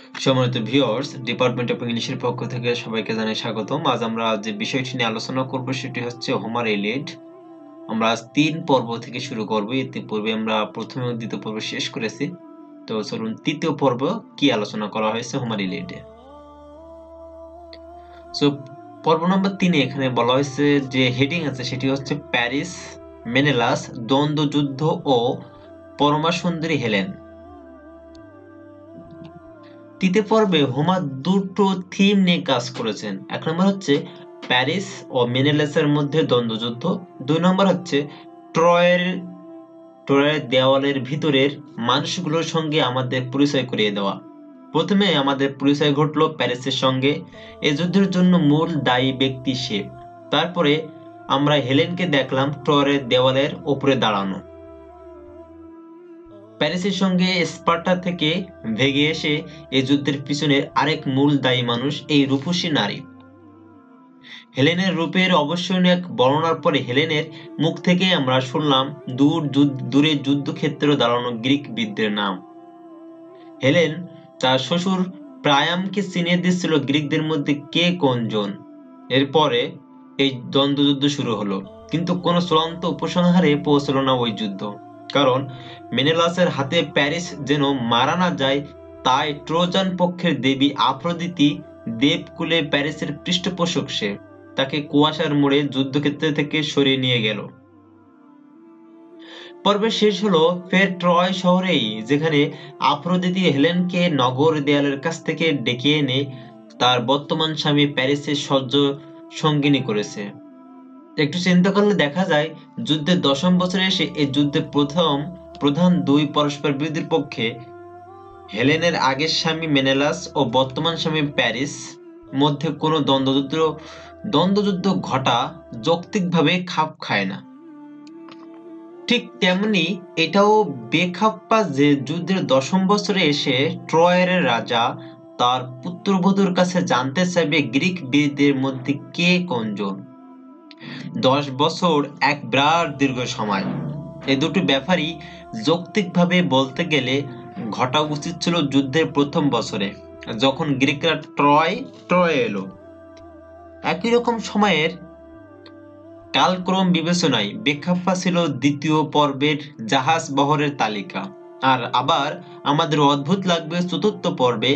সম্মানিত viewers, department of ইংলিশের পক্ষ থেকে সবাইকে জানাই স্বাগতম। আজ আমরা যে বিষয়টি নিয়ে আলোচনা করব সেটি হচ্ছে হোমার এলিয়েড। আমরা আজ 3 পর্ব থেকে শুরু করব। ইতিপূর্বে আমরা প্রথম ও দ্বিতীয় পর্ব শেষ করেছি। তো চলুন তৃতীয় পর্ব কি আলোচনা করা হয়েছে হোমার এলিয়েডে। সো পর্ব নম্বর 3 এ এখানে বলা হয়েছে যে হেডিং আছে সেটি হচ্ছে প্যারিস, মেনেলাস, দ্বন্দ্বযুদ্ধ ও পরমা সুন্দরী হেলেন। তৃতীয় পর্বে হোমার দুটো থিম নিয়ে কাজ করেছেন। এক নম্বর হচ্ছে প্যারিস ও মেনেলাসের মধ্যে দ্বন্দ্বযুদ্ধ, 2 নম্বর হচ্ছে ট্রয়ের দেওয়ালের ভিতরের মানুষগুলোর সঙ্গে আমাদের পরিচয় করিয়ে দেওয়া। প্রথমে আমাদের পরিচয় ঘটলো প্যারিসের সঙ্গে। এই যুদ্ধের জন্য মূল দায়ী ব্যক্তি সে। তারপরে আমরা হেলেনকে দেখলাম ট্রয়ের দেওয়ালের ওপরে দাঁড়ানো। প্যারিসের সঙ্গে স্পার্টা থেকে ভেগে এসে এই যুদ্ধের পিছনের আরেক মূল দায়ী মানুষ এই রূপসী নারী। হেলেনের রূপের অবিস্মরণীয় এক বর্ণনার পরে হেলেনের মুখ থেকে আমরা শুনলাম দূরে যুদ্ধক্ষেত্রে দাঁড়ানো গ্রিক বীরদের নাম। হেলেন তার শ্বশুর প্রায়ামকে চিনিয়ে দিচ্ছিল গ্রিকদের মধ্যে কে কোনজন। এরপরে এই দ্বন্দ্বযুদ্ধ শুরু হলো, কিন্তু কোনো চূড়ান্ত উপসংহারে পৌঁছলো না ওই যুদ্ধ। কারণ মেনেলাসের হাতে প্যারিস যেন মারা না যায়, তাই ট্রোজান পক্ষের দেবী আফ্রোদিতি দেবকুলে প্যারিসের পৃষ্ঠপোষক সে তাকে কুয়াশার মোড়ে যুদ্ধক্ষেত্র থেকে সরিয়ে নিয়ে গেল। পর্বের শেষ হলো ফের ট্রয় শহরেই, যেখানে আফ্রোদিতি হেলেনকে নগর দেয়ালের কাছ থেকে ডেকে এনে তার বর্তমান স্বামী প্যারিসের সঙ্গিনী করেছে। একটু চিন্তা করলে দেখা যায় যুদ্ধের 10ম বছরে এসে এই যুদ্ধে প্রধান দুই পরস্পর বিরোধীর পক্ষে হেলেনের আগের স্বামী মেনেলাস ও বর্তমান স্বামী প্যারিস মধ্যে কোনো দ্বন্দ্বযুদ্ধ ঘটা যৌক্তিকভাবে খাপ খায় না। ঠিক তেমনি এটাও বেখাপ্পা যে যুদ্ধের 10ম বছরে এসে ট্রয়ের রাজা তার পুত্রবধূর কাছে জানতে চাইবে গ্রিক বীরদের মধ্যে কে কোনজন। 10 বছর এক বিরাট দীর্ঘ সময়। এই দুটো ব্যাপারই যৌক্তিকভাবে বলতে গেলে ঘটা উচিত ছিল যুদ্ধের প্রথম বছরে, যখন গ্রিকরা ট্রয়ে এলো। একই রকম সময়ের কালক্রম বিবেচনায় বেখাপ্পা ছিল দ্বিতীয় পর্বের জাহাজ বহরের তালিকা। আর আবার আমাদের অদ্ভুত লাগবে চতুর্থ পর্বে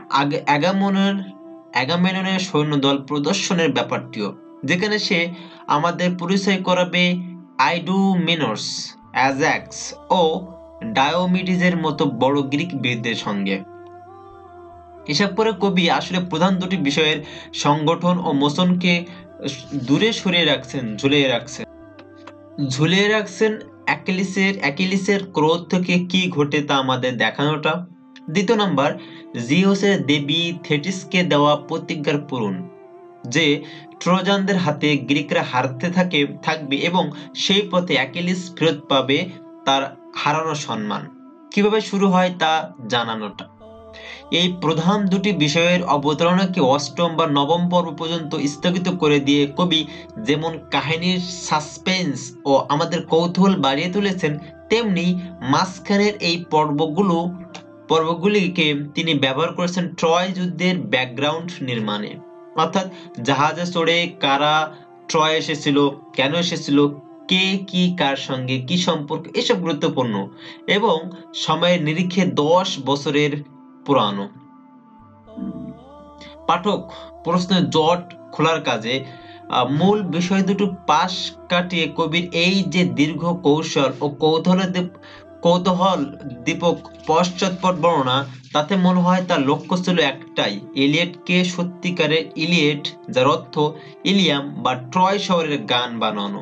অ্যাগামেমননের সৈন্যদল প্রদর্শনের ব্যাপারটিও, যেখানে সে আমাদের পরিচয় করাবে আইডুমেনস, অ্যাজাক্স ও ডায়োমিডিসের মতো বড় গ্রিক বীরদের সঙ্গে। এসব পরে কবি আসলে প্রধান দুটি বিষয়ের সংগঠন ও মোশনকে দূরে সরিয়ে রাখছেন, ঝুলিয়ে রাখছেন অ্যাকিলিসের ক্রোধ থেকে কি ঘটে তা আমাদের দেখানোটা। দ্বিতীয় নাম্বার, জিউসের দেবী থেটিসকে দেওয়া প্রতিজ্ঞার পূরণ, যে ট্রোজানদের হাতে গ্রিকরা হারতে থাকবে এবং সেই পথে অ্যাকিলিস ফেরত পাবে তার হারানো সম্মান। কিভাবে শুরু হয় তা জানানোটা। এই প্রধান দুটি বিষয়ের অবতারণাকে 8ম বা 9ম পর্ব পর্যন্ত স্থগিত করে দিয়ে কবি যেমন কাহিনীর সাসপেন্স ও আমাদের কৌতূহল বাড়িয়ে তুলেছেন, তেমনি মাঝখানের এই পর্বগুলিকে তিনি ব্যবহার করেছেন ট্রয় যুদ্ধের ব্যাকগ্রাউন্ড নির্মাণে। অর্থাৎ জাহাজে চড়ে কারা ট্রয় এসেছিল, কেন এসেছিল, কে কি কার সঙ্গে কি সম্পর্ক, এসব গুরুত্বপূর্ণ এবং সময়ের নিরিখে 10 বছরের পুরানো। পাঠক প্রশ্নের জট খোলার কাজে মূল বিষয় দুটো পাশ কাটিয়ে কবির এই যে দীর্ঘ কৌশল ও কৌতূহল দীপক পশ্চাৎপট বর্ণনা, তাতে মনে হয় তার লক্ষ্য ছিল একটাই, ইলিয়েটকে সত্যিকারের ইলিয়েট, যার অর্থ ইলিয়াম বা ট্রয় শহরের গান বানানো।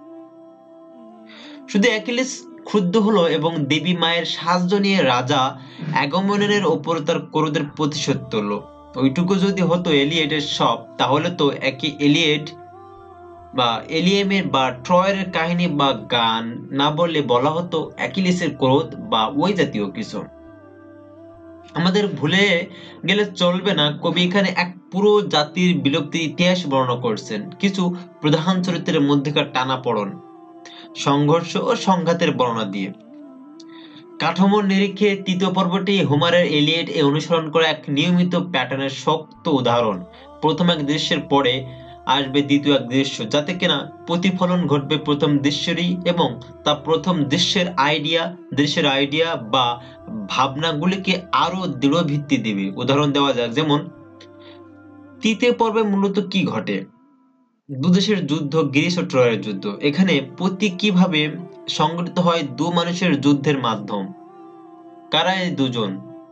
শুধু অ্যাকিলিস ক্ষুব্ধ হলো এবং দেবী মায়ের সাহায্য নিয়ে রাজা অ্যাগামেমননের ওপর তার ক্রোধের প্রতিশোধ তুলল। ওইটুকু যদি হতো এলিয়েটের সব, তাহলে তো একই এলিয়েট বা এলিয়েমের বা ট্রয়ের কাহিনী বা গান না বললে বলা হতো অ্যাকিলিসের ক্রোধ বা ওই জাতীয় কিছু। আমাদের ভুলে গেলে চলবে না, কবি এখানে এক পুরো জাতির বিলুপ্তির ইতিহাস বর্ণনা করছেন, কিছু প্রধান চরিত্রের মধ্যেকার টানাপোড়েন, সংঘর্ষ ও সংঘাতের বর্ণনা দিয়ে। কাঠামোর নিরিখে তৃতীয় পর্বটি হোমারের এলিয়েড এ অনুসরণ করা এক নিয়মিত প্যাটার্নের শক্ত উদাহরণ। প্রথম এক দৃশ্যের পরে আসবে দ্বিতীয় এক দৃশ্য, যাতে কিনা প্রতিফলন ঘটবে প্রথম দৃশ্যেরই, এবং তা প্রথম দৃশ্যের আইডিয়া বা ভাবনাগুলিকে আরো দৃঢ় ভিত্তি দেবে। উদাহরণ দেওয়া যাক, যেমন তৃতীয় পর্বে মূলত কি ঘটে? দুদেশের যুদ্ধ, গ্রিস ও ট্রয়ের যুদ্ধ। এখানে কিভাবে সংঘটিত হয়? দু মানুষের যুদ্ধের মাধ্যম। কারা এই দুজন?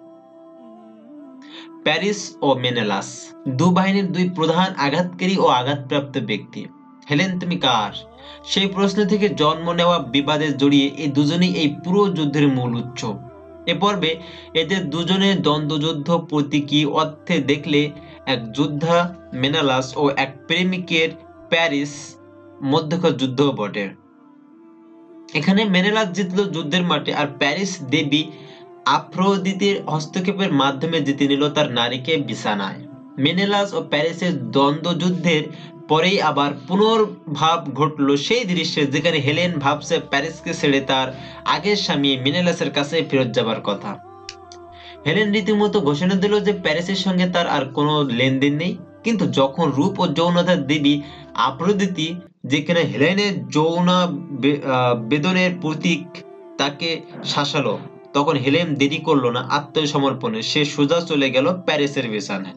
প্যারিস ও মেনেলাস, দু বাহিনীর দুই প্রধান আঘাতকারী ও আঘাতপ্রাপ্ত ব্যক্তি। হেলেন তুমি কার? সেই প্রশ্ন থেকে জন্ম নেওয়া বিবাদে জড়িয়ে এই দুজনেই এই পুরো যুদ্ধের মূল উৎস। এ পর্বে এদের দুজনের দ্বন্দ্বযুদ্ধ প্রতীকী অর্থে দেখলে এক যোদ্ধা মেনালাস ও এক প্রেমিকের প্যারিস মধ্যকার যুদ্ধ বটে। এখানে মেনেলাস জিতল যুদ্ধের মাঠে, আর প্যারিস দেবী আফ্রোদিতের হস্তক্ষেপের মাধ্যমে জিতে নিল তার নারীকে বিছানায়। মেনেলাস ও প্যারিসের দ্বন্দ্বযুদ্ধের পরেই আবার পুনর্ভাব ঘটল সেই দৃশ্যে, যেখানে হেলেন ভাবছে প্যারিসকে ছেড়ে তার আগের স্বামী মেনেলাসের কাছে ফেরত যাবার কথা। হেলেন রীতিমতো ঘোষণা দিল যে প্যারিসের সঙ্গে তার আর কোনো লেনদেন নেই। কিন্তু যখন রূপ ও যৌনতার দেবী আফ্রোদিতি, যেখানে হেলেনের বেদনের প্রতীক, তাকে শাসালো, তখন হেলেন দেরি করলো না আত্মসমর্পণে। সে সোজা চলে গেল প্যারিসের বিছানায়।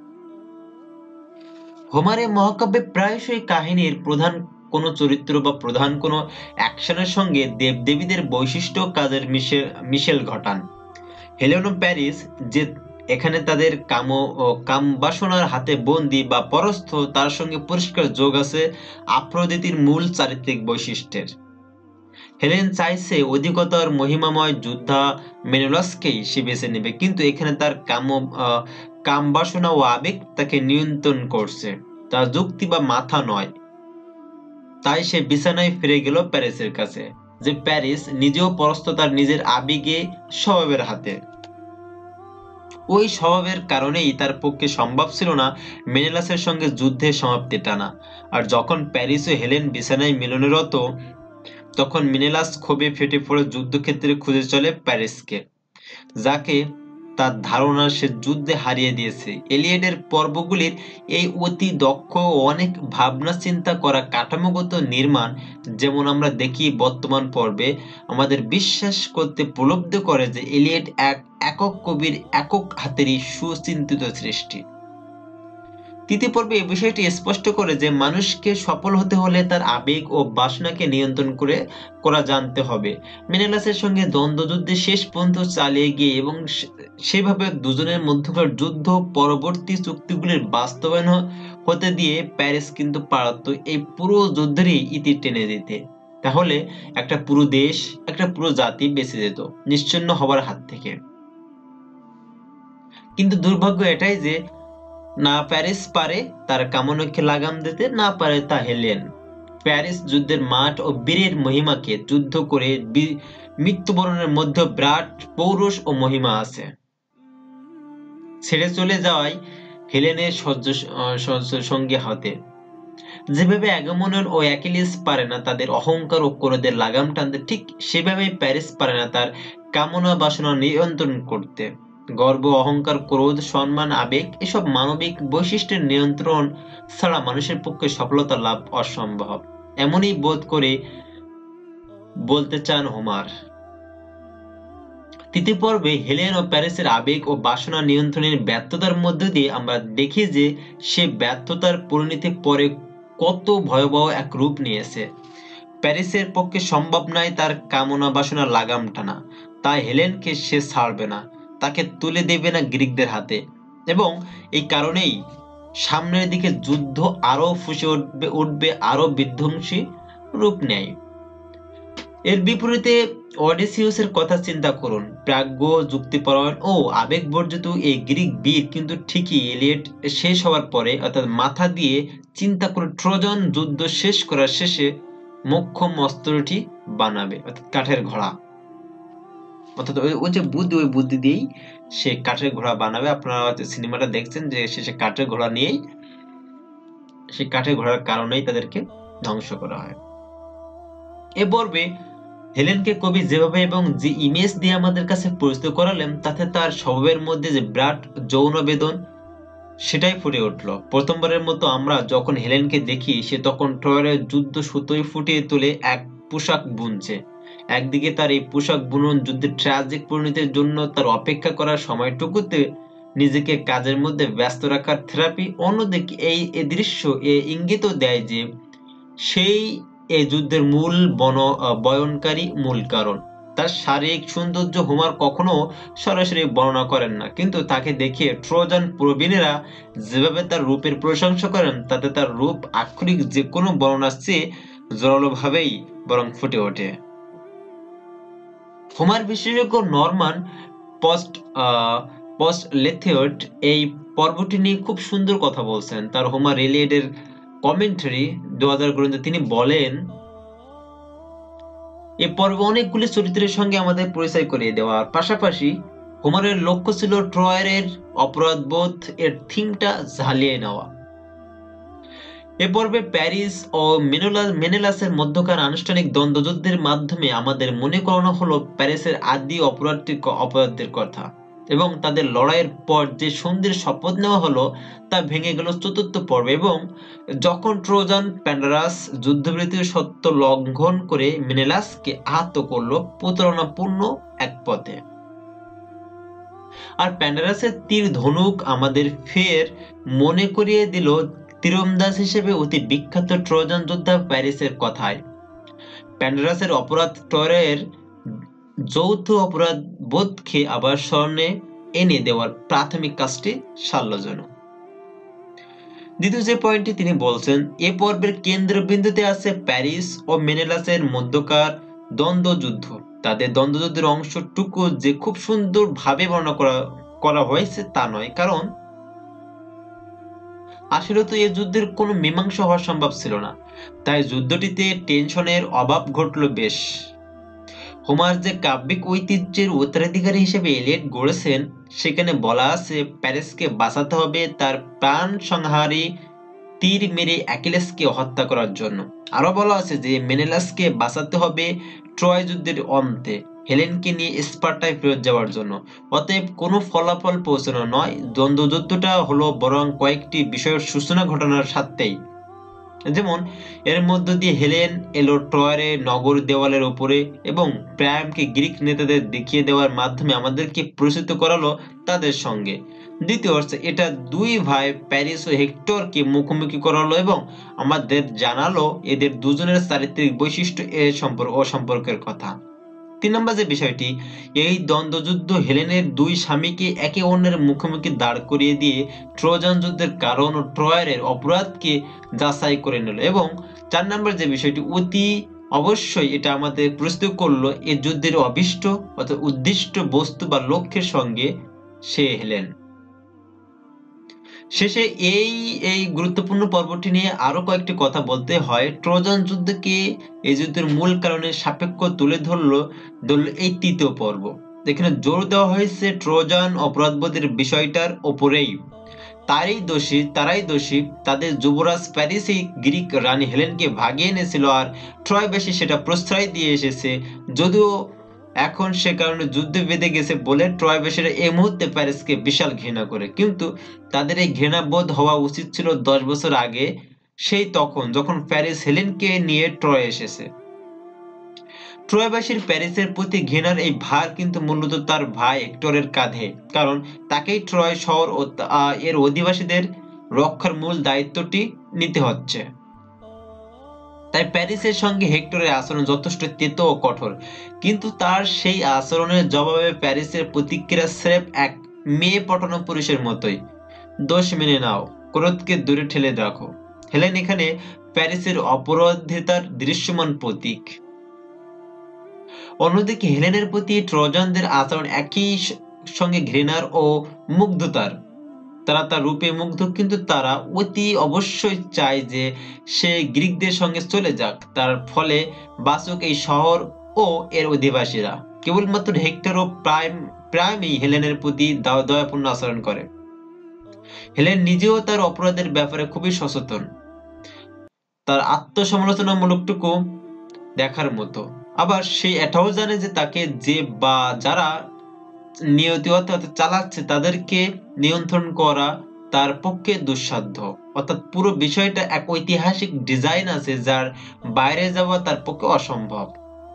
হোমারের মহাকাব্যে প্রায়শই কাহিনীর প্রধান কোনো চরিত্র বা প্রধান কোনো অ্যাকশনের সঙ্গে দেবদেবীদের বৈশিষ্ট্য কাজের মিশেল ঘটান। হেলেন ও প্যারিস যে এখানে তাদের কাম বাসনার হাতে বন্দী বা পরস্থ, তার সঙ্গে পরিষ্কার যোগ আছে আফ্রোদিতির মূল চারিত্রিক বৈশিষ্ট্যের। হেলেন চাইছে অধিকতর মহিমাময় যোদ্ধা মেনেলাসকেই সে বেছে নেবে, কিন্তু এখানে তার কাম বাসনা ও আবেগ তাকে নিয়ন্ত্রণ করছে, তার যুক্তি বা মাথা নয়। তাই সে বিছানায় ফিরে গেল প্যারিসের কাছে, যে প্যারিস নিজেও পরস্ত তার নিজের আবেগে স্বভাবের হাতে। ওই স্বভাবের কারণেই তার পক্ষে সম্ভব ছিল না মেনেলাসের সঙ্গে যুদ্ধের সমাপ্তি টানা। আর যখন প্যারিস ও হেলেন বিছানায় মিলনরত, তখন মেনেলাস ক্ষোভে ফেটে পড়ে যুদ্ধক্ষেত্রে খুঁজে চলে প্যারিসকে, যাকে তার ধারণা সে যুদ্ধে হারিয়ে দিয়েছে। এলিয়েডের পর্বগুলির এই অতি দক্ষ ও অনেক ভাবনা চিন্তা করা কাঠামোগত নির্মাণ, যেমন আমরা দেখি বর্তমান পর্বে, আমাদের বিশ্বাস করতে প্রলুব্ধ করে যে এলিয়েড এক একক কবির একক হাতেরই সুচিন্তিত সৃষ্টি। তৃতীয় পর্বে এই বিষয়টি স্পষ্ট করে যে মানুষকে সফল হতে হলে তার আবেগ ও বাসনাকে নিয়ন্ত্রণ করা জানতে হবে। মেনেলাসের সঙ্গে দ্বন্দ্বযুদ্ধে শেষ পর্যন্ত চালিয়ে গিয়ে এবং সেভাবে দুজনের মধ্যকার যুদ্ধ পরবর্তী চুক্তিগুলির বাস্তবায়ন হতে দিয়ে প্যারিস কিন্তু পারত এই পুরো যুদ্ধেরই ইতি টেনে দিতে। তাহলে একটা পুরো দেশ, একটা পুরো জাতি বেঁচে যেত নিশ্চিহ্ন হবার হাত থেকে। কিন্তু দুর্ভাগ্য এটাই যে না প্যারিস পারে তার কামনাকে লাগাম দিতে, না পারে তা হেলেন। প্যারিস যুদ্ধের মাঠ ও বীরের মহিমাকে যুদ্ধ করে মৃত্যুবরণের মধ্যে বিরাট পৌরুষ ও মহিমা আছে। ছেড়ে চলে যাওয়াই হেলেনের সঙ্গী হতে। যেভাবে অ্যাগামনন ও অ্যাকিলিস পারে না তাদের অহংকার ও ক্রোধের লাগাম টানতে, ঠিক সেভাবেই প্যারিস পারে না তার কামনা বাসনা নিয়ন্ত্রণ করতে। গর্ব, অহংকার, ক্রোধ, সম্মান, আবেগ এসব মানবিক বৈশিষ্ট্যের নিয়ন্ত্রণ ছাড়া মানুষের পক্ষে সফলতা লাভ অসম্ভব, এমনই বোধ করে বলতে চান হোমার। তৃতীয় পর্বে হেলেন ও প্যারিসের আবেগ ও বাসনা নিয়ন্ত্রণের ব্যর্থতার মধ্য দিয়ে আমরা দেখি যে সে ব্যর্থতার পরিণতি পরে কত ভয়াবহ এক রূপ নিয়েছে। প্যারিসের পক্ষে সম্ভব নয় তার কামনা বাসনা লাগাম টানা, তাই হেলেনকে সে ছাড়বে না, তাকে তুলে দেবে না গ্রিকদের হাতে। এবং এই কারণেই সামনের দিকে যুদ্ধ আরো ফুসে উঠবে আরো বিধ্বংসী রূপ নেয়। এর বিপরীতে অডিসিউসের কথা চিন্তা করুন। প্রাজ্ঞ, যুক্তিপরায়ণ ও আবেগবর্জিত এই গ্রিক বীর কিন্তু ঠিকই এলিয়েট শেষ হওয়ার পরে, অর্থাৎ মাথা দিয়ে চিন্তা করে ট্রোজান যুদ্ধ শেষ করার শেষে মোক্ষম অস্ত্রটি বানাবে, অর্থাৎ কাঠের ঘোড়া। অর্থাৎ ওই যে বুদ্ধি, ওই বুদ্ধি দিয়েই সে কাঠের ঘোড়া বানাবে। আপনারা সিনেমাটা দেখছেন যে শেষে কাঠের ঘোড়া নিয়েই, সেই কাঠের ঘোড়ার কারণেই তাদেরকে ধ্বংস করা হয়। এ পর্বে হেলেনকে কবি যেভাবে এবং যে ইমেজ দিয়ে আমাদের কাছে পরিচিত করালেন, তাতে তার স্বভাবের মধ্যে যে বিরাট যৌন বেদন সেটাই ফুটে উঠল। প্রথমবারের মতো আমরা যখন হেলেনকে দেখি, সে তখন ট্রয়ের যুদ্ধ সুতোয় ফুটিয়ে তুলে এক পোশাক বুনছে। একদিকে তার এই পোশাক বুনন যুদ্ধের ট্র্যাজিক পরিণতির জন্য তার অপেক্ষা করার সময়টুকুতে নিজেকে কাজের মধ্যে ব্যস্ত রাখার থেরাপি, অন্যদিকে এই দৃশ্য ইঙ্গিতও দেয় যে সেই এই যুদ্ধের মূল বয়নকারী, মূল কারণ। তার শারীরিক সৌন্দর্য হোমার কখনো সরাসরি বর্ণনা করেন না, কিন্তু তাকে দেখিয়ে ট্রোজান প্রবীণেরা যেভাবে তার রূপের প্রশংসা করেন, তাতে তার রূপ আক্ষরিক যে কোনো বর্ণনার চেয়ে জোরালো ভাবেই বরং ফুটে ওঠে। হোমার বিশেষজ্ঞ নরমান পোস্ট লেথিয়ট এই পর্বটি নিয়ে খুব সুন্দর কথা বলছেন। তার হোমার এলিয়েডের কমেন্টারি 2000 গ্রন্থে তিনি বলেন, এ পর্বে অনেকগুলি চরিত্রের সঙ্গে আমাদের পরিচয় করিয়ে দেওয়ার পাশাপাশি হোমারের লক্ষ্য ছিল ট্রয়ের অপরাধবোধ এর থিমটা ঝালিয়ে নেওয়া। এ পর্বে প্যারিস ও মেনেলাসের মধ্যকার আনুষ্ঠানিক দ্বন্দ্বযুদ্ধের মাধ্যমে আমাদের মনে করানো হলো প্যারিসের আদি অপরাধীর কথা, এবং তাদের লড়াইয়ের পর যে সন্ধির শপথ নেওয়া হলো তা ভেঙে গেল চতুর্থ পর্বে, এবং যখন ট্রোজান প্যান্ডারাস যুদ্ধবিরতির সত্য লঙ্ঘন করে মেনেলাসকে আহত করলো প্রতারণাপূর্ণ এক পথে। আর প্যান্ডারাসের তীর ধনুক আমাদের ফের মনে করিয়ে দিল তীরন্দাজ হিসেবে অতি বিখ্যাত ট্রোজান যোদ্ধা প্যারিসের কথায়। প্যান্ডারাসের অপরাধ ট্রয়ের যৌথ অপরাধ বোধকে আবার স্মরণে এনে দেওয়ার প্রাথমিক কাজটি সাল্যজনক। দ্বিতীয় যে পয়েন্টটি তিনি বলছেন, এ পর্বের কেন্দ্রবিন্দুতে আছে প্যারিস ও মেনেলাসের মধ্যকার দ্বন্দ্বযুদ্ধ। তাদের দ্বন্দ্বযুদ্ধের অংশটুকু যে খুব সুন্দর ভাবে বর্ণনা করা হয়েছে তা নয়, কারণ আসলে তো এই যুদ্ধের কোনো মীমাংসা হওয়া সম্ভব ছিল না, তাই যুদ্ধটিতে টেনশনের অভাব ঘটল বেশ। হোমার যে কাব্যিক ঐতিহ্যের উত্তরাধিকারী হিসেবে এলিয়েট গড়েছেন, সেখানে বলা আছে প্যারিসকে বাঁচাতে হবে তার প্রাণ সংহারী তীর মেরে অ্যাকিলেসকে হত্যা করার জন্য। আরো বলা আছে যে মেনেলাসকে বাঁচাতে হবে ট্রয় যুদ্ধের অন্তে হেলেনকে নিয়ে স্পার্টায় ফেরত যাওয়ার জন্য। অতএব কোনো ফলাফল পৌঁছানো নয়, দ্বন্দ্বযুদ্ধটা হলো বরং কয়েকটি বিষয়ের সূচনা ঘটনার সাথেই। যেমন এর মধ্য দিয়ে হেলেন এলো ট্রয়ের নগর দেওয়ালের উপরে এবং প্রায়ামকে গ্রিক নেতাদের দেখিয়ে দেওয়ার মাধ্যমে আমাদেরকে পরিচিত করালো তাদের সঙ্গে। দ্বিতীয় অর্থে এটা দুই ভাই প্যারিস ও হেক্টরকে মুখোমুখি করালো এবং আমাদের জানালো এদের দুজনের চারিত্রিক বৈশিষ্ট্য সম্পর্কের কথা। 3 নম্বর যে বিষয়টি, এই দ্বন্দ্বযুদ্ধ হেলেনের দুই স্বামীকে একে অন্যের মুখোমুখি দাঁড় করিয়ে দিয়ে ট্রোজান যুদ্ধের কারণ ও ট্রয়ের অপরাধকে যাচাই করে নিল, এবং 4 নম্বর যে বিষয়টি, অতি অবশ্যই এটা আমাদের প্রস্তুত করলো এই যুদ্ধের অভিষ্ট অর্থাৎ উদ্দিষ্ট বস্তু বা লক্ষ্যের সঙ্গে সে হেলেন। শেষে এই গুরুত্বপূর্ণ পর্বটি নিয়ে আরো কয়েকটি কথা বলতে হয়। ট্রোজান যুদ্ধকে এই যুদ্ধের মূল কারণের সাপেক্ষ তুলে ধরলো এই তৃতীয় পর্ব। এখানে জোর দেওয়া হয়েছে ট্রোজান অপরাধবোধের বিষয়টার ওপরেই। তারাই দোষী, তাদের যুবরাজ প্যারিসই গ্রিক রানী হেলেনকে ভাগিয়ে এনেছিল, আর ট্রয়বাসী সেটা প্রশ্রয় দিয়ে এসেছে। যদিও এখন সে কারণে যুদ্ধ বেঁধে গেছে বলে ট্রয়বাসীরা এই মুহূর্তে প্যারিসকে বিশাল ঘৃণা করে, কিন্তু তাদের এই ঘৃণাবোধ হওয়া উচিত ছিল 10 বছর আগে, সেই তখন যখন প্যারিস হেলেনকে নিয়ে ট্রয় এসেছে। ট্রয়বাসীর প্যারিসের প্রতি ঘৃণার এই ভার কিন্তু মূলত তার ভাই হেক্টরের কাঁধে, কারণ তাকেই ট্রয় শহর ও এর অধিবাসীদের রক্ষার মূল দায়িত্বটি নিতে হচ্ছে। তাই প্যারিসের সঙ্গে হেক্টরের আচরণ যথেষ্ট তেতো ও কঠোর, কিন্তু তার সেই আচরণের জবাবে প্যারিসের প্রতিক্রিয়া স্রেফ এক মেয়ে পটানো পুরুষের মতোই, দোষ মেনে নাও, ক্রোধকে দূরে ঠেলে রাখো। হেলেন এখানে প্যারিসের অপরাধিতার দৃশ্যমান প্রতীক। অন্যদিকে হেলেনের প্রতি ট্রোজানদের আচরণ একই সঙ্গে ঘৃণার ও মুগ্ধতার। তারা তার রূপে মুগ্ধ, কিন্তু তারা অতি অবশ্যই চায় যে সে গ্রিকদের সঙ্গে চলে যাক, তার ফলে বাঁচুক এই শহর ও এর অধিবাসীরা। কেবলমাত্র হেক্টর ও প্রায়ই হেলেনের প্রতি দয়াপূর্ণ আচরণ করে। হেলেন নিজেও তার অপরাধের ব্যাপারে খুবই সচেতন, তার আত্মসমালোচনামূলকটুকু দেখার মতো। আবার সে এটাও জানে যে তাকে যে বা যারা নিয়তিতা চালাচ্ছে তাদেরকে নিয়ন্ত্রণ করা তার পক্ষে দুঃসাধ্য। অর্থাৎ পুরো বিষয়টা এক ঐতিহাসিক ডিজাইন আছে যার বাইরে যাওয়া তার পক্ষে অসম্ভব।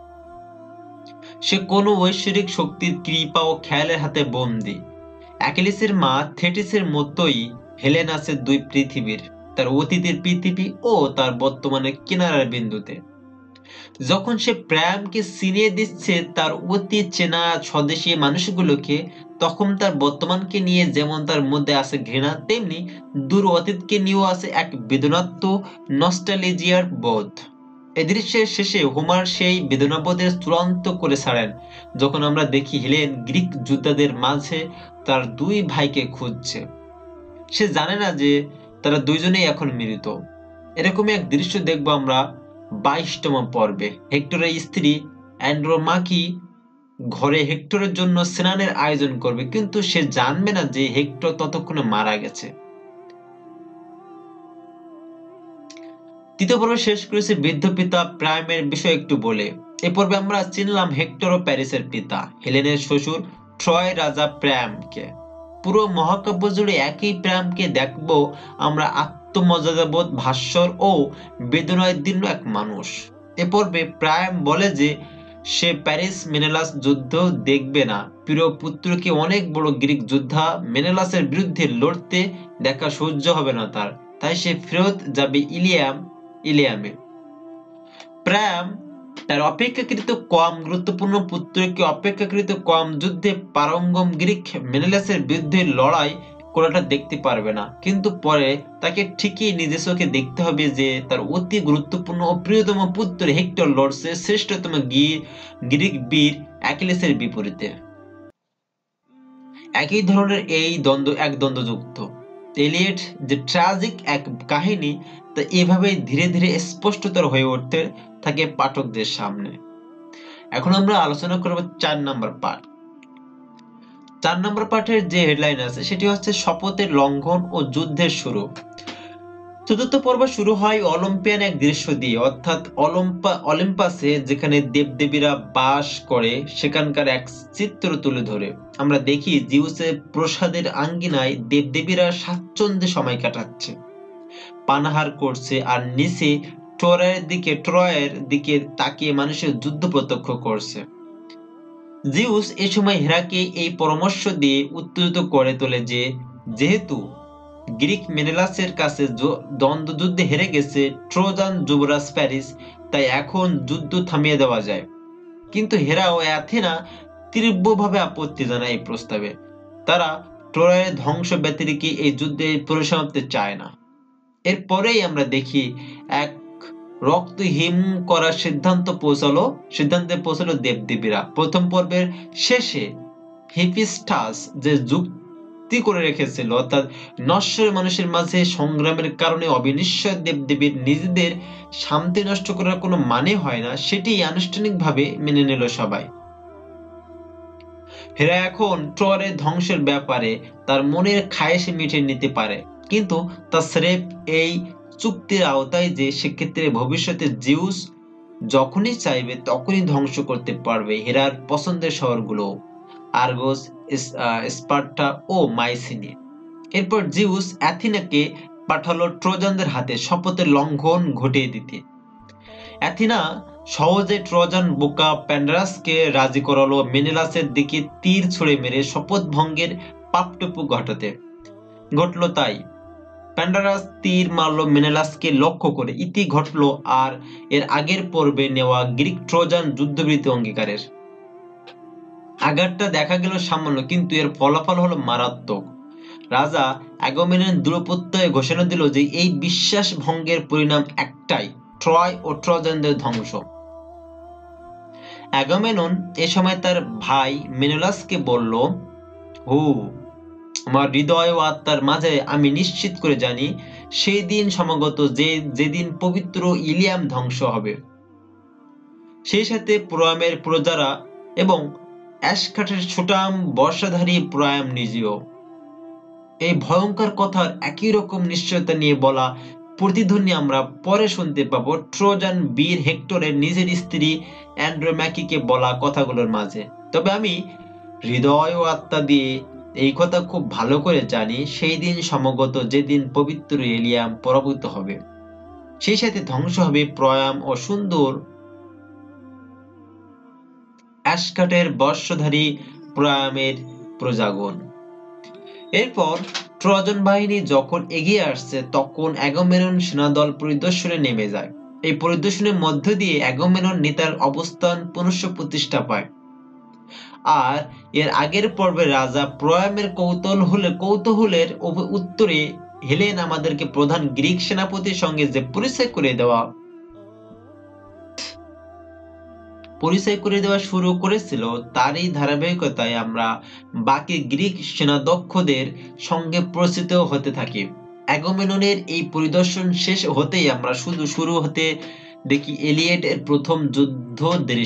সে কোনো ঐশ্বরিক শক্তির কৃপা ও খেয়ালের হাতে বন্দী। অ্যাকিলিসের মা থেটিসের মতোই হেলেন আছে দুই পৃথিবীর, তার অতীতের পৃথিবী ও তার বর্তমানে কিনারার বিন্দুতে। যখন সে প্রায়ামকে চিনিয়ে দিচ্ছে তার অতি চেনা স্বদেশী মানুষগুলোকে, তখন তার বর্তমানকে নিয়ে যেমন তার মধ্যে আছে ঘৃণা, তেমনি দূর অতীতকে নিয়েও আছে এক বেদনাত্মক নস্টালজিয়ার বোধ। এই দৃশ্যের শেষে হোমার সেই বেদনাবোধের চূড়ান্ত করে ছাড়েন যখন আমরা দেখি হেলেন গ্রিক যোদ্ধাদের মাঝে তার দুই ভাইকে খুঁজছে। সে জানে না যে তারা দুইজনেই এখন মৃত। এরকমই এক দৃশ্য দেখবো আমরা 22তম পর্বে। হেক্টরের স্ত্রী অ্যান্ড্রোমাকি ঘরে হেক্টরের জন্য স্নানের আয়োজন করবে, কিন্তু সে জানবে না যে হেক্টর ততক্ষণে মারা গেছে। তৃতীয় পর্ব শেষ করেছে বৃদ্ধ পিতা প্রাইমের বিষয়ে একটু বলে। এ পর্বে আমরা চিনলাম হেক্টর ও প্যারিসের পিতা, হেলেনের শ্বশুর ট্রয় রাজা প্রায়ামকে। পুরো মহাকাব্য জুড়ে একই প্রায়ামকে দেখবো আমরা আত্মমর্যাদাবোধ, ভাস্বর ও বেদনায় দীর্ণ এক মানুষ। এ পর্বে প্রায়াম বলে যে সে প্যারিস মেনেলাস যুদ্ধ দেখবে না। প্রিয় পুত্রকে অনেক বড় গ্রিক যোদ্ধা মেনেলাসের বিরুদ্ধে লড়তে দেখা সহ্য হবে না তার, তাই সে ফেরত যাবে ইলিয়ামে। প্রায়াম তার অপেক্ষাকৃত কম গুরুত্বপূর্ণ পুত্রকে অপেক্ষাকৃত কম যুদ্ধে পারঙ্গম গ্রিক মেনেলাসের বিরুদ্ধে লড়াই করাটা দেখতে পারবে না, কিন্তু পরে তাকে ঠিকই নিজের চোখে দেখতে হবে যে তার অতি গুরুত্বপূর্ণ ও প্রিয়তম পুত্র হেক্টর লড়ছে শ্রেষ্ঠতম গ্রিক বীর অ্যাকিলিসের বিপরীতে। একই ধরনের এই দ্বন্দ্বযুক্ত এলিয়েট যে ট্র্যাজিক এক কাহিনী, তা এভাবেই ধীরে ধীরে স্পষ্টতর হয়ে উঠতে থাকে পাঠকদের সামনে। এখন আমরা আলোচনা করব 4 নম্বর পার্ট। 4 নম্বর পার্টের যে হেডলাইন আছে সেটি হচ্ছে শপথের লঙ্ঘন ও যুদ্ধের শুরু। চতুর্থ পর্ব শুরু হয় অলিম্পিয়ান এক দৃশ্য দিয়ে, অর্থাৎ অলিম্পাসে যেখানে দেবদেবীরা বাস করে সেখানকার এক চিত্র তুলে ধরে। আমরা দেখি জিউসের প্রাসাদের আঙ্গিনায় দেবদেবীরা স্বাচ্ছন্দ্যে সময় কাটাচ্ছে, পানাহার করছে, আর নিচে ট্রয়ের দিকে তাকিয়ে মানুষের যুদ্ধ প্রত্যক্ষ করছে। জিউস এ সময় হেরাকে এই পরামর্শ দিয়ে উত্তেজিত করে তোলে যে যেহেতু গ্রিক মেনেলাসের কাছে দ্বন্দ্বযুদ্ধে হেরে গেছে ট্রোজান যুবরাজ প্যারিস, তাই এখন যুদ্ধ থামিয়ে দেওয়া যায়। কিন্তু হেরা ও অ্যাথেনা তীব্রভাবে আপত্তি জানায় এই প্রস্তাবে। তারা ট্রয়ের ধ্বংস ব্যতিরেকে এই যুদ্ধে পরিসমাপ্তি চায় না। এরপরেই আমরা দেখি এক রক্ত হিম করার সিদ্ধান্তে পৌঁছালো দেবদেবীরা। প্রথম পর্বের শেষে হেফিস্টাস যে যুক্তি করে রেখেছিল, অর্থাৎ নশ্বর মানুষের মাঝে সংগ্রামের কারণে অবিনশ্বর দেবদেবীর নিজেদের শান্তি নষ্ট করার কোনো মানে হয় না, সেটি আনুষ্ঠানিকভাবে মেনে নিল সবাই। হেরা এখন ট্রয়ের ধ্বংসের ব্যাপারে তার মনের খায়েশ মিটিয়ে নিতে পারে, কিন্তু তা স্রেফ এই চুক্তির আওতায় যে সেক্ষেত্রে ভবিষ্যতে জিউস যখনই চাইবে তখনই ধ্বংস করতে পারবে হেরার পছন্দের শহরগুলো, আর্গস, স্পার্টা ও মাইসিনি। এরপর জিউস অ্যাথিনাকে পাঠালো ট্রোজানদের হাতে শপথের লঙ্ঘন ঘটিয়ে দিতে। অ্যাথিনা সহজে ট্রোজান বোকা প্যান্ডারাসকে রাজি করালো মেনেলাসের দিকে তীর ছুঁড়ে মেরে শপথ ভঙ্গের পাপটুকু ঘটলো তাই। প্যান্ডারাস তীর মারল মেনেলাসকে লক্ষ্য করে, ইতি ঘটলো আর এর আগের পর্বে নেওয়া গ্রিক ট্রোজান যুদ্ধবৃত্তি অঙ্গীকারের। আঘাতটা দেখা গেল সামান্য, কিন্তু এর ফলাফল হলো মারাত্মক। রাজা অ্যাগামেমনন দৃঢ়প্রত্যয়ে ঘোষণা দিল যে এই বিশ্বাস ভঙ্গের পরিণাম একটাই, ট্রয় ও ট্রোজানদের ধ্বংস। অ্যাগামেমনন এ সময় তার ভাই মেনেলাসকে বলল, আমার হৃদয় ও আত্মার মাঝে আমি নিশ্চিত করে জানি সেই দিন সমাগত যেদিন পবিত্র ইলিয়াম ধ্বংস হবে। সেই সাথে প্রায়ামের প্রজারা এবং অ্যাশকাটের ছোটাম বর্ষাধারী প্রায়াম নিজেও। এই ভয়ঙ্কর কথার একই রকম নিশ্চয়তা নিয়ে বলা প্রতিধ্বনি আমরা পরে শুনতে পাবো ট্রোজান বীর হেক্টরের নিজের স্ত্রী অ্যান্ড্রোম্যাকিকে বলা কথাগুলোর মাঝে। তবে আমি হৃদয় ও আত্মা দিয়ে এই কথা খুব ভালো করে জানি, সেই দিন সমগত যেদিন পবিত্র এলিয়াম পরাভূত হবে, সেই সাথে ধ্বংস হবে প্রয়াম ও সুন্দর অ্যাশকাটের বর্ষধারী প্রয়ামের প্রজাগণ। এরপর ট্রজন বাহিনী যখন এগিয়ে আসছে, তখন অ্যাগামেমনন সেনাদল পরিদর্শনে নেমে যায়। এই পরিদর্শনের মধ্য দিয়ে অ্যাগামেমনন নেতার অবস্থান পুনঃপ্রতিষ্ঠা পায়। আর এর আগের পর্বে রাজা প্রয়ামের কৌতূহলের উত্তরে হেলেন আমাদেরকে প্রধান গ্রিক সেনাপতির সঙ্গে যে পরিচয় করে দেওয়া শুরু করেছিল, তারই ধারাবাহিকতায় আমরা বাকি গ্রিক সেনাধ্যক্ষদের সঙ্গে পরিচিত হতে থাকি। অ্যাগামেমননের এই পরিদর্শন শেষ হতেই আমরা শুরু হতে দেখি এলিয়েডের প্রথম যুদ্ধ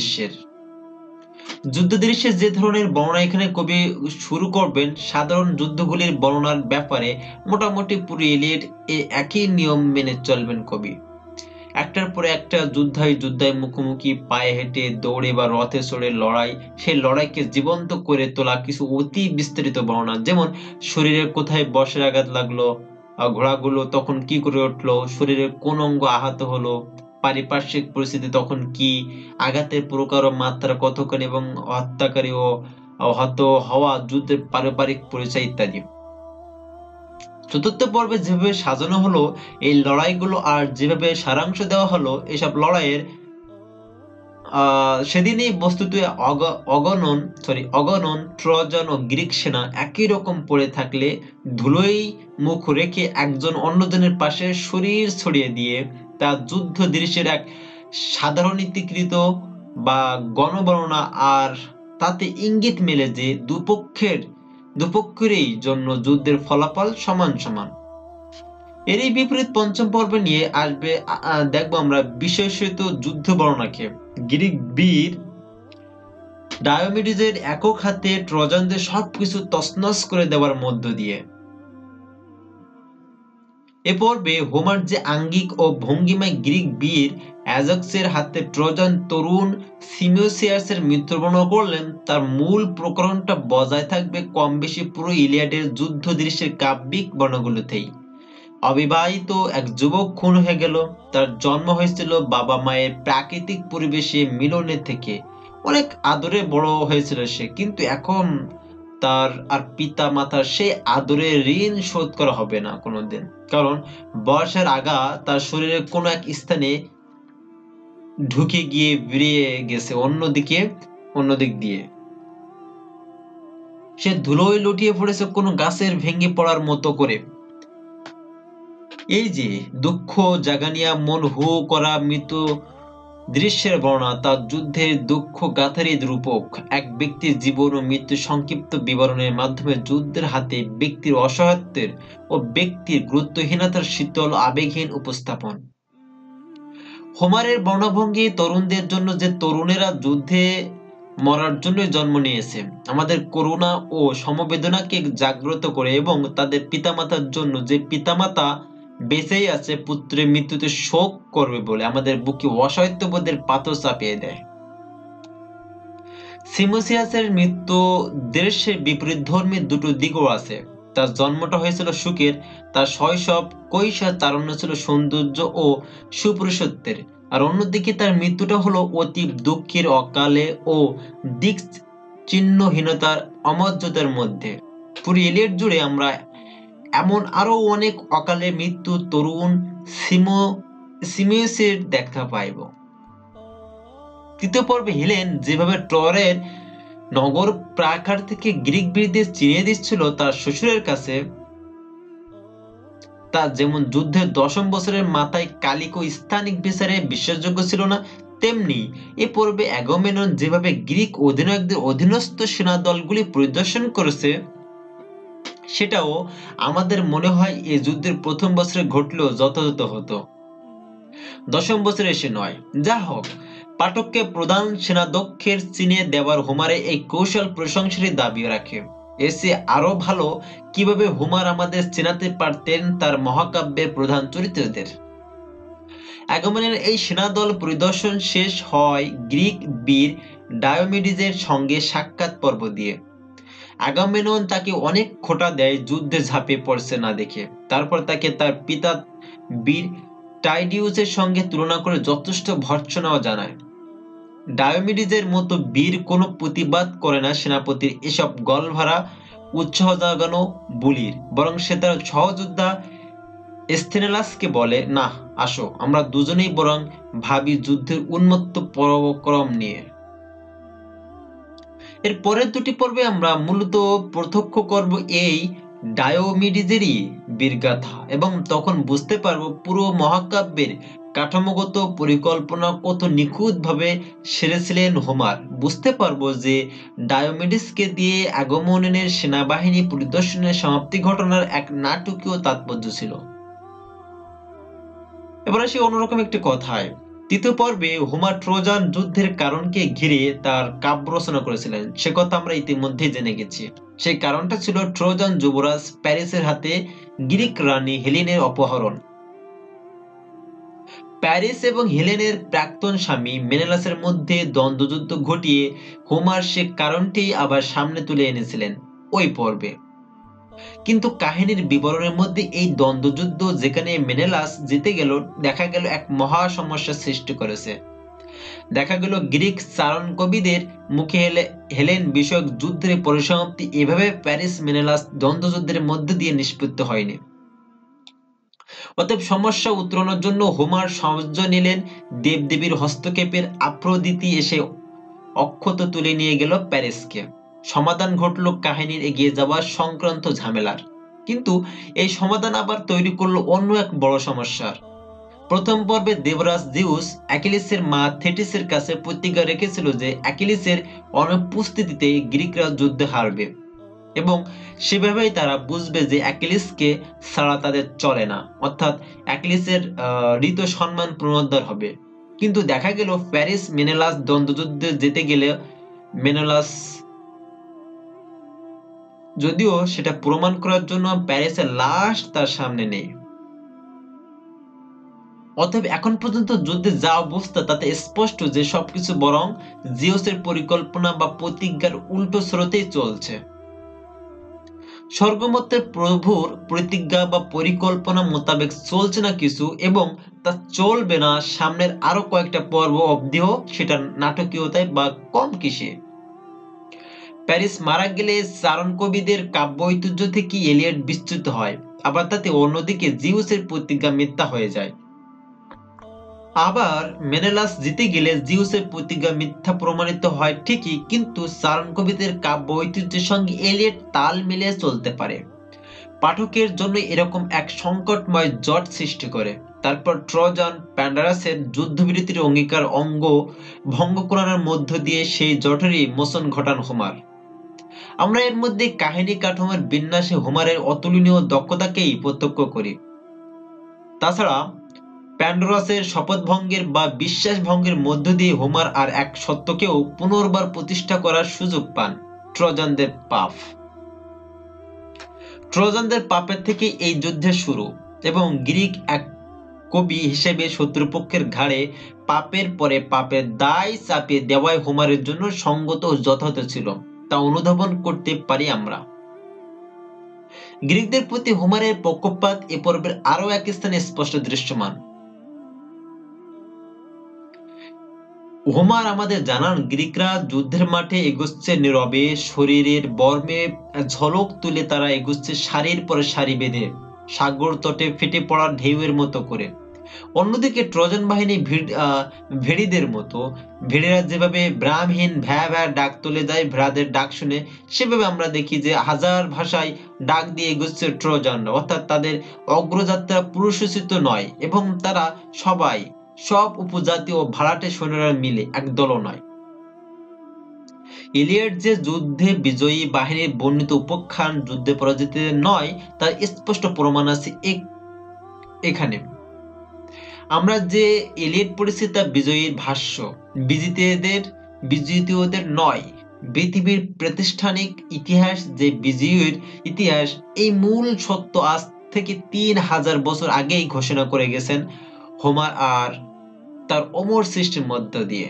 দৃশ্যের যে ধরনের বর্ণনা এখানে কবি শুরু করবেন, সাধারণ যুদ্ধগুলির বর্ণনার ব্যাপারে মোটামুটি পুরো এলিয়েড একই নিয়ম মেনে চলবেন কবি। একটার পরে একটা যুদ্ধায় মুখোমুখি, পায়ে হেঁটে, দৌড়ে বা রথে চড়ে লড়াই, সেই লড়াইকে জীবন্ত করে তোলা কিছু অতি বিস্তারিত বর্ণনা, যেমন শরীরের কোথায় বর্ষার আঘাত লাগলো, ঘোড়াগুলো তখন কি করে উঠলো, শরীরের কোন অঙ্গ আহত হলো, পারিপার্শ্বিক পরিস্থিতি তখন কি, আঘাতের প্রকার ও মাত্রা কতখানি, এবং হত্যাকারী ও হত হওয়া যুদ্ধের পারিবারিক পরিচয় ইত্যাদি। চতুর্থ পর্বে যেভাবে সাজানো হলো এই লড়াইগুলো আর যেভাবে সারাংশ দেওয়া হলো এসব লড়াইয়ের, সেদিনই বস্তুত অগণন ট্রজন ও গ্রিক সেনা একই রকম পড়ে থাকলে ধুলোয় মুখ রেখে একজন অন্যজনের পাশে শরীর ছড়িয়ে দিয়ে তা যুদ্ধ দৃশ্যের এক সাধারণীকৃত বা গণবর্ণনা, আর তাতে ইঙ্গিত মেলে যে দুপক্ষেরই জন্য যুদ্ধের ফলাফল সমান সমান। এরই বিপরীত পঞ্চম পর্বে নিয়ে আসবে দেখবো আমরা বিশেষিত যুদ্ধ বর্ণনাকে। গ্রিক বীর ডায়োমিডিসের একক হাতে ট্রজানদের সবকিছু তছনছ করে দেওয়ার মধ্য দিয়ে। এ পর্বে হোমার যে আঙ্গিক ও ভঙ্গিমায় গ্রিক বীর অ্যাজাক্সের হাতে ট্রজান তরুণ সিমিওসিয়াসের মৃত্যু বর্ণনা করলেন, তার মূল প্রকরণটা বজায় থাকবে কম বেশি পুরো ইলিয়াডের যুদ্ধ দৃশ্যের কাব্যিক বর্ণনাগুলোতেই। অবিবাহিত এক যুবক খুন হয়ে গেল, তার জন্ম হয়েছিল বাবা মায়ের প্রাকৃতিক পরিবেশে মিলনের থেকে, অনেক আদরে বড় হয়েছিল সে, কিন্তু এখন তার আর পিতা মাতার সেই আদরের ঋণ শোধ করা হবে না কোনোদিন, কারণ বয়সের আগা তার শরীরের কোনো এক স্থানে ঢুকে গিয়ে বেরিয়ে গেছে অন্যদিক দিয়ে। সে ধুলোয় লুটিয়ে পড়েছে কোনো গাছের ভেঙে পড়ার মতো করে। এই যে দুঃখ জাগানিয়া মন হু করা মৃত দৃশ্যের বর্ণনা, তার যুদ্ধের দুঃখ গাথারই রূপক, এক ব্যক্তির জীবন ও মৃত্যু সংক্ষিপ্ত বিবরণের মাধ্যমে যুদ্ধের হাতে ব্যক্তির অসহায়ত্বের ও ব্যক্তির গুরুত্বহীনতার শীতল আবেগহীন উপস্থাপন। হোমারের বর্ণভঙ্গি তরুণদের জন্য, যে তরুণেরা যুদ্ধে মরার জন্য জন্ম নিয়েছে, আমাদের করুণা ও সমবেদনাকে জাগ্রত করে, এবং তাদের পিতামাতার জন্য, যে পিতামাতা বেঁচেই আছে পুত্রের মৃত্যুতে শোক করবে বলে আমাদের বুকে অসহায়ত্ববোধের পাথর চাপিয়ে দেয়। সিমোসিয়াসের মৃত্যু দৃশ্যের বিপরীতধর্মী দুটো দিকও আছে। তার জন্মটা হয়েছিল সুখের, তার শৈশব কৈশোর তারুণ্য ছিল সৌন্দর্য ও সুপুরুষত্বের, আর অন্যদিকে তার মৃত্যুটা হলো অতি দুঃখের, অকালে ও দিক চিহ্নহীনতার অমর্যাদার মধ্যে। পুরো ইলিয়াড জুড়ে আমরা এমন আরো অনেক অকালে মৃত্যু তরুণ সিমিউসের দেখা পাইব। তৃতীয় পর্বে হেলেন যেভাবে ট্রয়ের নগর প্রাকার থেকে গ্রিক বীরদের চিনিয়ে দিচ্ছিল তার শ্বশুরের কাছে, তা যেমন যুদ্ধের 10ম বছরের মাথায় কালিকো স্থানিক বিচারে বিশ্বাসযোগ্য ছিল না, তেমনি এ পর্বে অ্যাগামেমনন যেভাবে গ্রিক অধিনায়কদের অধীনস্থ সেনা দলগুলি পরিদর্শন করেছে, সেটাও আমাদের মনে হয় এই যুদ্ধের প্রথম বছরে ঘটলেও যথাযথ হতো, 10ম বছরে এসে নয়। যা হোক, পাঠককে প্রধান সেনাধ্যক্ষের চিনিয়ে দেওয়ার হোমারে এই কৌশল প্রশংসারই দাবি রাখে। এসে আরো ভালো কিভাবে হোমার আমাদের চেনাতে পারতেন তার মহাকাব্যের প্রধান চরিত্রদের। আগমনের এই সেনাদল পরিদর্শন শেষ হয় গ্রিক বীর ডায়োমিডিসের সঙ্গে সাক্ষাৎ পর্ব দিয়ে। আগামেমনন তাকে অনেক খোঁটা দেয় যুদ্ধে ঝাঁপিয়ে পড়ছে না দেখে। তারপর তাকে তার পিতা বীর টাইডিউসের সঙ্গে তুলনা করে যথেষ্ট ভর্ৎসনাও জানায়। ডায়োমিডিসের মতো বীর কোনো প্রতিবাদ করে না সেনাপতির এসব গলভরা উৎসাহ জাগানো বুলির, বরং সে তার সহযোদ্ধা স্থেনেলাসকে বলে, না আসো, আমরা দুজনেই বরং ভাবি যুদ্ধের উন্মত্ত পরাক্রম নিয়ে। এর পরের দুটি পর্বে আমরা মূলত প্রত্যক্ষ করব এই ডায়োমিডিসেরই বীরগাথা, এবং তখন বুঝতে পারবো পুরো মহাকাব্যের কাঠামোগত পরিকল্পনা কত নিখুঁতভাবে সেরেছিলেন হোমার। বুঝতে পারবো যে ডায়োমিডিসকে দিয়ে আগমনের সেনাবাহিনী পরিদর্শনের সমাপ্তি ঘটনার এক নাটকীয় তাৎপর্য ছিল। এবার আসি অন্যরকম একটি কথায়। তৃতীয় পর্বে হোমার ট্রোজান যুদ্ধের কারণকে ঘিরে তার কাব্য রচনা করেছিলেন, সে কথা আমরা ইতিমধ্যেই জেনে গেছি। সেই কারণটা ছিল ট্রোজান যুবরাজ প্যারিসের হাতে গ্রিক রানী হেলেনের অপহরণ। প্যারিস এবং হেলেনের প্রাক্তন স্বামী মেনেলাসের মধ্যে দ্বন্দ্বযুদ্ধ ঘটিয়ে হোমার সে কারণটি আবার সামনে তুলে এনেছিলেন ওই পর্বে। কিন্তু কাহিনীর বিবরণের মধ্যে এই দ্বন্দ্বযুদ্ধ যেখানে মেনেলাস জিতে গেল, দেখা গেল এক মহা সমস্যার সৃষ্টি করেছে। দেখা গেল গ্রিক চারণ কবিদের মুখে হেলেন বিষয়ক যুদ্ধের পরিসমাপ্তি এভাবে প্যারিস মেনেলাস দ্বন্দ্বযুদ্ধের মধ্য দিয়ে নিষ্পত্তি হয়নি। অতএব সমস্যা উত্তরণের জন্য হোমার সাহায্য নিলেন দেবদেবীর হস্তক্ষেপের আফ্রোদিতি এসে অক্ষত তুলে নিয়ে গেল প্যারিসকে। সমাধান ঘটল কাহিনীর এগিয়ে যাওয়ার সংক্রান্ত ঝামেলার। কিন্তু এই সমাধান আবার তৈরি করলো অন্য এক বড় সমস্যার। প্রথম পর্বে দেবরাজ জিউস অ্যাকিলিসের মা থেটিসের কাছে প্রতিজ্ঞা রেখেছিল যে অ্যাকিলিসের অনুপস্থিতিতে গ্রিকরা যুদ্ধে হারবে, এবং সেভাবেই তারা বুঝবে যে অ্যাকিলিসকে ছাড়া তাদের চলে না, অর্থাৎ অ্যাকিলিসের হৃত সম্মান পুনরুদ্ধার হবে। কিন্তু দেখা গেল প্যারিস মেনেলাস দ্বন্দ্বযুদ্ধে যেতে গেলে মেনেলাস, যদিও সেটা প্রমাণ করার জন্য প্যারিসের লাশ তার সামনে নেই। অতএব এখন পর্যন্ত যুদ্ধে যা অবস্থা তাতে স্পষ্ট যে সবকিছু বরং জিউসের পরিকল্পনা বা প্রতিজ্ঞার উল্টো স্রোতেই চলছে। স্বর্গমত্তের প্রভুর প্রতিজ্ঞা বা পরিকল্পনা মোতাবেক চলছে না কিছু, এবং তা চলবে না সামনের আরো কয়েকটা পর্ব অবধিও, সেটা নাটকীয়তায় বা কম কিসে। প্যারিস মারা গেলে চারণ কবিদের কাব্য ঐতিহ্য থেকে এলিয়ট বিচ্যুত হয়, আবার তাতে অন্যদিকে জিউসের প্রতিজ্ঞা মিথ্যা হয়ে যায়। আবার মেনেলাস জিতে গেলে জিউসের প্রতিজ্ঞা মিথ্যা প্রমাণিত হয় ঠিকই, কিন্তু চারণ কবিদের কাব্য ঐতিহ্যের সঙ্গে এলিয়ট তাল মিলিয়ে চলতে পারে। পাঠকের জন্য এরকম এক সংকটময় জট সৃষ্টি করে। তারপর ট্রোজান প্যান্ডারাসের যুদ্ধবিরতির অঙ্গীকার ভঙ্গ করার মধ্য দিয়ে সেই জটেরই মোচন ঘটান হোমার। আমরা এর মধ্যে কাহিনী কাঠামোর বিন্যাসে হোমারের অতুলনীয় দক্ষতাকেই প্রত্যক্ষ করি। তাছাড়া প্যান্ডোরাসের শপথভঙ্গের বা বিশ্বাস ভঙ্গের মধ্য দিয়ে হোমার আর এক সত্যকেও পুনর্বার প্রতিষ্ঠা করার সুযোগ পান, ট্রোজানদের পাপ। ট্রোজানদের পাপের থেকে এই যুদ্ধের শুরু, এবং গ্রিক এক কবি হিসেবে শত্রুপক্ষের ঘাড়ে পাপের পরে পাপের দায় চাপিয়ে দেওয়াই হোমারের জন্য সঙ্গত ও যথাযথ ছিল, তা অনুধাবন করতে পারি আমরা। গ্রিকদের প্রতি হোমারের পক্ষপাত এ পর্বের আরো এক স্থানে স্পষ্ট দৃশ্যমান। হোমার আমাদের জানান গ্রিকরা যুদ্ধের মাঠে এগোচ্ছে নীরবে, শরীরের বর্মে ঝলক তুলে তারা এগোচ্ছে সারির পরে সারি বেঁধে, সাগর তটে ফেটে পড়া ঢেউয়ের মতো করে। অন্যদিকে ট্রোজান বাহিনী ভেড়িদের মতো, ভেড়িরা যেভাবে ব্রাহ্মহীন ভ্যা ভ্যা ডাক তুলে যায় ভেড়াদের ডাক শুনে, সেভাবে আমরা দেখি যে হাজার ভাষায় ডাক দিয়ে এগোচ্ছে ট্রোজানরা, অর্থাৎ তাদের অগ্রযাত্রা পুরুষোচিত নয়, এবং তারা সবাই, সব উপজাতি ও ভাড়াটে সৈন্যরা মিলে একদলও নয়। ইলিয়াড যে যুদ্ধে বিজয়ী বাহিনীর বর্ণিত উপাখ্যান যুদ্ধে পরাজিতদের নয়, তার স্পষ্ট প্রমাণ আছে এখানে। আমরা যে ইলিয়াড পড়েছি তা বিজয়ীর ভাষ্য, বিজিতদের নয়। পৃথিবীর প্রাতিষ্ঠানিক ইতিহাস যে বিজয়ীর ইতিহাস, এই মূল সত্য আজ থেকে 3000 বছর আগেই ঘোষণা করে গেছেন হোমার আর তার অমর সৃষ্টির মধ্য দিয়ে।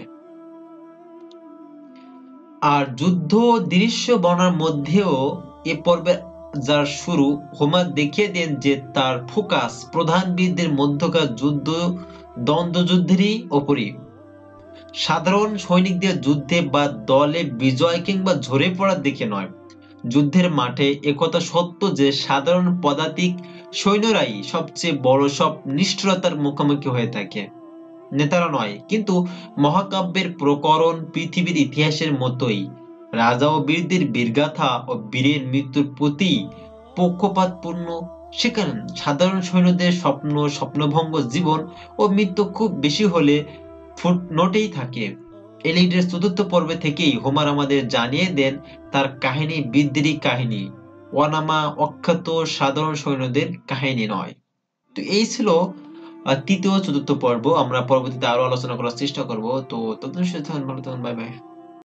আর যুদ্ধ দৃশ্য বর্ণনার মধ্যেও এ পর্বে যার শুরু, হোমার দেখিয়ে দেন যে তার ফোকাস প্রধান বীরদের মধ্যকার দ্বন্দ্বযুদ্ধেরই ওপরই। সাধারণ সৈনিকদের যুদ্ধে বা দলে বিজয় কিংবা ঝরে পড়ার দিকে নয়। যুদ্ধের মাঠে একথা সত্য যে সাধারণ পদাতিক সৈন্যরাই সবচেয়ে বড় সব নিষ্ঠুরতার মুখোমুখি হয়ে থাকে, নেতারা নয়। কিন্তু মহাকাব্যের প্রকরণ পৃথিবীর ইতিহাসের মতোই রাজা ও বীরদের বীরগাথা ও বীরের মৃত্যুর প্রতি পক্ষপাতপূর্ণ। সেখানে সাধারণ সৈন্যদের স্বপ্নভঙ্গ জীবন ও মৃত্যু খুব বেশি হলে ফুটনোটেই থাকে। এলিডের চতুর্থ পর্বে থেকেই হোমার আমাদের জানিয়ে দেন তার কাহিনী বীরদেরই কাহিনী, অনামা অখ্যাত সাধারণ সৈন্যদের কাহিনী নয়। তো এই ছিল তৃতীয় চতুর্থ পর্ব। আমরা পরবর্তীতে আরো আলোচনা করার চেষ্টা করব। তো ততদিন সুস্থ থাকুন, ভালো থাকুন, বাই বাই।